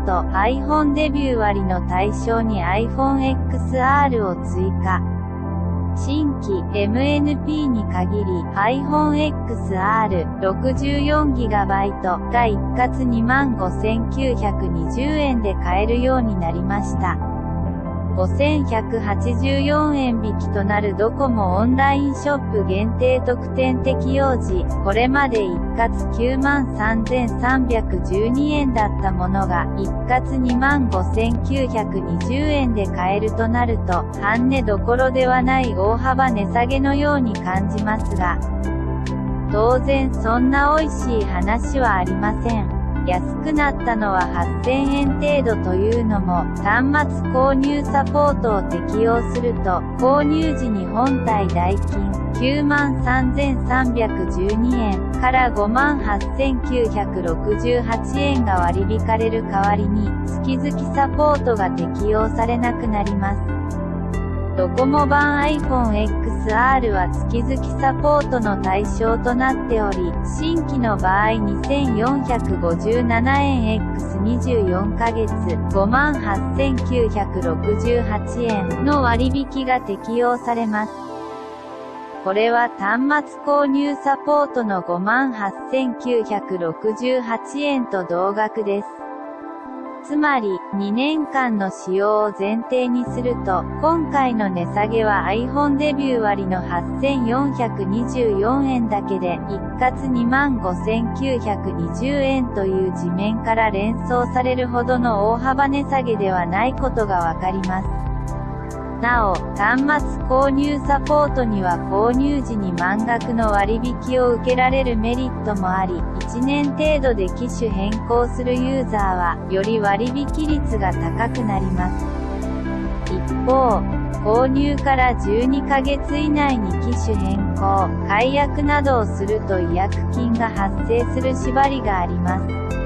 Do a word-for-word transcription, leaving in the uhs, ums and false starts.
と iPhone デビュー割の対象に iPhone エックスアール を追加。新規 エムエヌピー に限り iPhone エックスアール ろくじゅうよんギガバイト が一括 にまんごせんきゅうひゃくにじゅうえんで買えるようになりました。ごせんひゃくはちじゅうよんえん引きとなるドコモオンラインショップ限定特典適用時、これまで一括 きゅうまんさんぜんさんびゃくじゅうにえんだったものが一括 にまんごせんきゅうひゃくにじゅうえんで買えるとなると、半値どころではない大幅値下げのように感じますが、当然そんな美味しい話はありません。安くなったのははっせんえん程度というのも、端末購入サポートを適用すると、購入時に本体代金きゅうまんさんぜんさんびゃくじゅうにえんからごまんはっせんきゅうひゃくろくじゅうはちえんが割り引かれる代わりに、月々サポートが適用されなくなります。ドコモ版 iPhone エックスアール は月々サポートの対象となっており、新規の場合にせんよんひゃくごじゅうななえん エックスにじゅうよんかげつごまんはっせんきゅうひゃくろくじゅうはちえんの割引が適用されます。これは端末購入サポートのごまんはっせんきゅうひゃくろくじゅうはちえんと同額です。つまり、にねんかんの使用を前提にすると、今回の値下げは iPhone デビュー割のはっせんよんひゃくにじゅうよんえんだけで、一括 にまんごせんきゅうひゃくにじゅうえんという地面から連想されるほどの大幅値下げではないことがわかります。なお、端末購入サポートには購入時に満額の割引を受けられるメリットもあり、いちねん程度で機種変更するユーザーは、より割引率が高くなります。一方、購入からじゅうにかげつ以内に機種変更、解約などをすると違約金が発生する縛りがあります。